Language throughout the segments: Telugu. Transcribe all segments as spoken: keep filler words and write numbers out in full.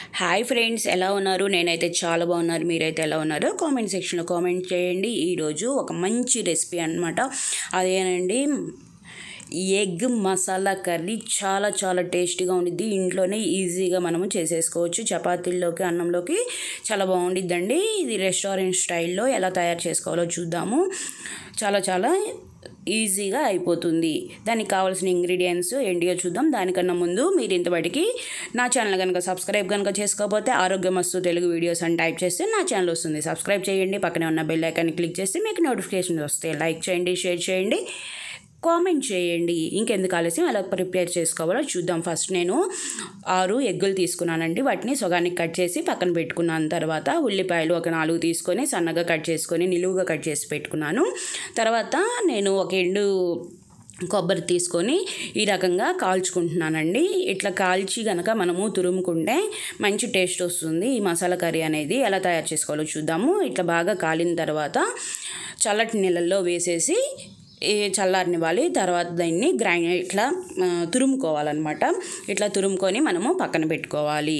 హాయ్ ఫ్రెండ్స్, ఎలా ఉన్నారు? నేనైతే చాలా బాగున్నారు. మీరైతే ఎలా ఉన్నారో కామెంట్ సెక్షన్లో కామెంట్ చేయండి. ఈరోజు ఒక మంచి రెసిపీ అన్నమాట. అదేనండి ఎగ్ మసాలా కర్రీ. చాలా చాలా టేస్టీగా ఉండిద్ది. ఇంట్లోనే ఈజీగా మనము చేసేసుకోవచ్చు. చపాతీల్లోకి, అన్నంలోకి చాలా బాగుండిద్దండి. ఇది రెస్టారెంట్ స్టైల్లో ఎలా తయారు చేసుకోవాలో చూద్దాము. చాలా చాలా ఈజీగా అయిపోతుంది. దానికి కావాల్సిన ఇంగ్రీడియంట్స్ ఏంటియో చూద్దాం. దానికన్నా ముందు మీరు ఇంతవరకు నా ఛానల్ కనుక సబ్స్క్రైబ్ కనుక చేసుకోకపోతే ఆరోగ్యమస్తు తెలుగు వీడియోస్ అని టైప్ చేస్తే నా ఛానల్ వస్తుంది. సబ్స్క్రైబ్ చేయండి. పక్కనే ఉన్న బెల్ ఐకాన్ని క్లిక్ చేస్తే మీకు నోటిఫికేషన్స్ వస్తాయి. లైక్ చేయండి, షేర్ చేయండి, కామెంట్ చేయండి. ఇంకెందుకు ఆలస్యం, ఎలా ప్రిపేర్ చేసుకోవాలో చూద్దాం. ఫస్ట్ నేను ఆరు ఎగ్గులు తీసుకున్నానండి. వాటిని సగానికి కట్ చేసి పక్కన పెట్టుకున్నాను. తర్వాత ఉల్లిపాయలు ఒక నాలుగు తీసుకొని సన్నగా కట్ చేసుకొని నిలువుగా కట్ చేసి పెట్టుకున్నాను. తర్వాత నేను ఒక ఎండు కొబ్బరి తీసుకొని ఈ రకంగా కాల్చుకుంటున్నానండి. ఇట్లా కాల్చి కనుక మనము తురుముకుంటే మంచి టేస్ట్ వస్తుంది. ఈ మసాలా కర్రీ అనేది ఎలా తయారు చేసుకోవాలో చూద్దాము. ఇట్లా బాగా కాలిన తర్వాత చల్లటి నీళ్ళల్లో వేసేసి చల్లారనివ్వాలి. తర్వాత దాన్ని గ్రైండ్ ఇట్లా తురుముకోవాలన్నమాట. ఇట్లా తురుముకొని మనము పక్కన పెట్టుకోవాలి.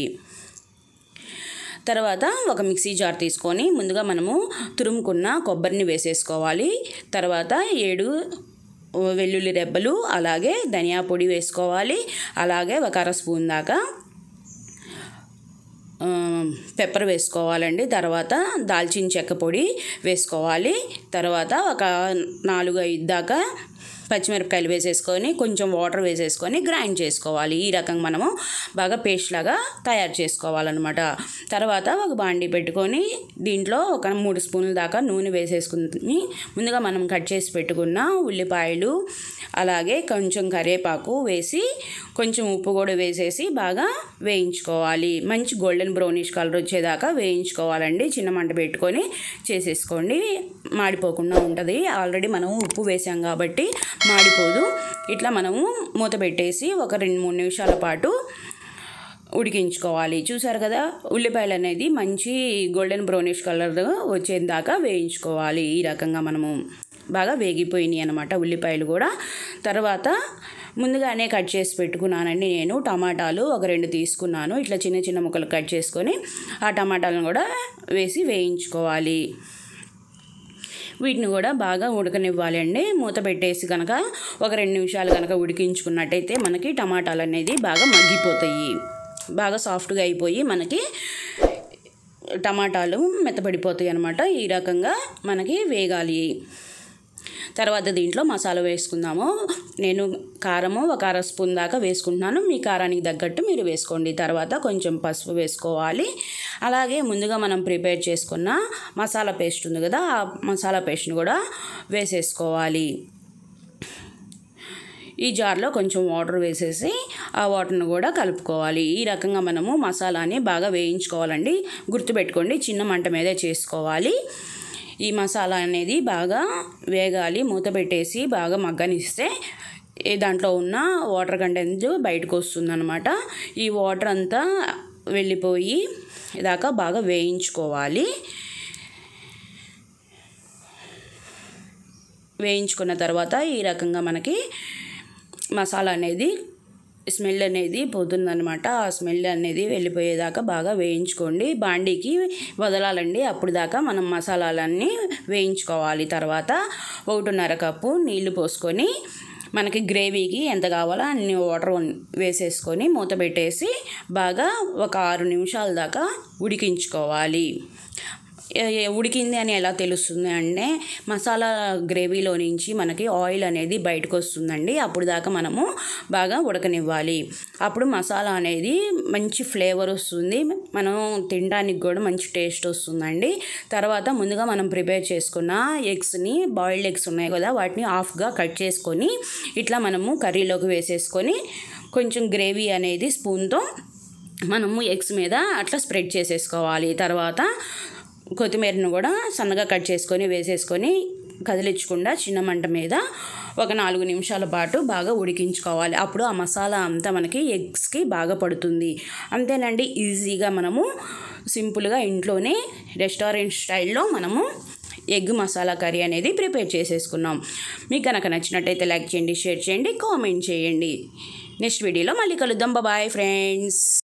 తర్వాత ఒక మిక్సీ జార్ తీసుకొని ముందుగా మనము తురుముకున్న కొబ్బరిని వేసేసుకోవాలి. తర్వాత ఏడు వెల్లుల్లి రెబ్బలు, అలాగే ధనియా పొడి వేసుకోవాలి. అలాగే ఒక అర స్పూన్ దాకా పెప్పర్ వేసుకోవాలండి. తర్వాత దాల్చిన చెక్క పొడి వేసుకోవాలి. తర్వాత ఒక నాలుగు ఐదు దాకా పచ్చిమిరపకాయలు వేసేసుకొని కొంచెం వాటర్ వేసేసుకొని గ్రైండ్ చేసుకోవాలి. ఈ రకంగా మనము బాగా పేస్ట్ లాగా తయారు చేసుకోవాలన్నమాట. తర్వాత ఒక బాండీ పెట్టుకొని దీంట్లో ఒక మూడు స్పూన్ల దాకా నూనె వేసేసుకుని ముందుగా మనం కట్ చేసి పెట్టుకున్న ఉల్లిపాయలు, అలాగే కొంచెం కరివేపాకు వేసి కొంచెం ఉప్పు కూడా వేసేసి బాగా వేయించుకోవాలి. మంచి గోల్డెన్ బ్రౌనిష్ కలర్ వచ్చేదాకా వేయించుకోవాలండి. చిన్న మంట పెట్టుకొని చేసేసుకోండి, మాడిపోకుండా ఉంటుంది. ఆల్రెడీ మనం ఉప్పు వేసాం కాబట్టి మాడిపోదు. ఇట్లా మనము మూత పెట్టేసి ఒక రెండు మూడు నిమిషాల పాటు ఉడికించుకోవాలి. చూసారు కదా, ఉల్లిపాయలు అనేది మంచి గోల్డెన్ బ్రౌనిష్ కలర్ వచ్చేదాకా వేయించుకోవాలి. ఈ రకంగా మనము బాగా వేగిపోయినాయి అన్నమాట ఉల్లిపాయలు కూడా. తర్వాత ముందుగానే కట్ చేసి పెట్టుకున్నానండి నేను టమాటాలు ఒక రెండు తీసుకున్నాను. ఇట్లా చిన్న చిన్న ముక్కలు కట్ చేసుకొని ఆ టమాటాలను కూడా వేసి వేయించుకోవాలి. వీటిని కూడా బాగా ఉడకనివ్వాలి అండి. మూత పెట్టేసి కనుక ఒక రెండు నిమిషాలు కనుక ఉడికించుకున్నట్టయితే మనకి టమాటాలు అనేది బాగా మగ్గిపోతాయి. బాగా సాఫ్ట్గా అయిపోయి మనకి టమాటాలు మెత్తపడిపోతాయి అన్నమాట. ఈ రకంగా మనకి వేగాలి. తర్వాత దీంట్లో మసాలా వేసుకుందాము. నేను కారము ఒక అర స్పూన్ దాకా వేసుకుంటున్నాను. మీ కారానికి తగ్గట్టు మీరు వేసుకోండి. తర్వాత కొంచెం పసుపు వేసుకోవాలి. అలాగే ముందుగా మనం ప్రిపేర్ చేసుకున్న మసాలా పేస్ట్ ఉంది కదా, ఆ మసాలా పేస్ట్ని కూడా వేసేసుకోవాలి. ఈ జార్లో కొంచెం వాటర్ వేసేసి ఆ వాటర్ని కూడా కలుపుకోవాలి. ఈ రకంగా మనము మసాలాని బాగా వేయించుకోవాలండి. గుర్తుపెట్టుకోండి, చిన్న మంట మీదే చేసుకోవాలి. ఈ మసాలా అనేది బాగా వేగాలి. మూత పెట్టేసి బాగా మగ్గనిస్తే దాంట్లో ఉన్న వాటర్ కంటెంట్ బయటకు వస్తుందన్నమాట. ఈ వాటర్ అంతా వెళ్ళిపోయి దాకా బాగా వేయించుకోవాలి. వేయించుకున్న తర్వాత ఈ రకంగా మనకి మసాలా అనేది స్మెల్ అనేది పోతుందన్నమాట. ఆ స్మెల్ అనేది వెళ్ళిపోయేదాకా బాగా వేయించుకోండి. బాండీకి వదలాలండి. అప్పుడు దాకా మనం మసాలాలన్నీ వేయించుకోవాలి. తర్వాత ఒకటిన్నర కప్పు నీళ్లు పోసుకొని మనకి గ్రేవీకి ఎంత కావాలో అన్ని వాటర్ వేసేసుకొని మూత పెట్టేసి బాగా ఒక ఆరు నిమిషాల దాకా ఉడికించుకోవాలి. ఉడికింది అని ఎలా తెలుస్తుంది అంటే మసాలా గ్రేవీలో నుంచి మనకి ఆయిల్ అనేది బయటకు వస్తుందండి. అప్పుడు దాకా మనము బాగా ఉడకనివ్వాలి. అప్పుడు మసాలా అనేది మంచి ఫ్లేవర్ వస్తుంది. మనం తినడానికి కూడా మంచి టేస్ట్ వస్తుందండి. తర్వాత ముందుగా మనం ప్రిపేర్ చేసుకున్న ఎగ్స్ని, బాయిల్డ్ ఎగ్స్ ఉన్నాయి కదా, వాటిని హాఫ్గా కట్ చేసుకొని ఇట్లా మనము కర్రీలోకి వేసేసుకొని కొంచెం గ్రేవీ అనేది స్పూన్తో మనము ఎగ్స్ మీద అట్లా స్ప్రెడ్ చేసేసుకోవాలి. తర్వాత కొత్తిమీరను కూడా సన్నగా కట్ చేసుకొని వేసేసుకొని కదిలించకుండా చిన్న మంట మీద ఒక నాలుగు నిమిషాల పాటు బాగా ఉడికించుకోవాలి. అప్పుడు ఆ మసాలా అంతా మనకి ఎగ్స్కి బాగా పడుతుంది. అంతేనండి, ఈజీగా మనము సింపుల్గా ఇంట్లోనే రెస్టారెంట్ స్టైల్లో మనము ఎగ్ మసాలా కర్రీ అనేది ప్రిపేర్ చేసేసుకున్నాం. మీకు కనుక నచ్చినట్టయితే లైక్ చేయండి, షేర్ చేయండి, కామెంట్ చేయండి. నెక్స్ట్ వీడియోలో మళ్ళీ కలుద్దాం. Bye friends.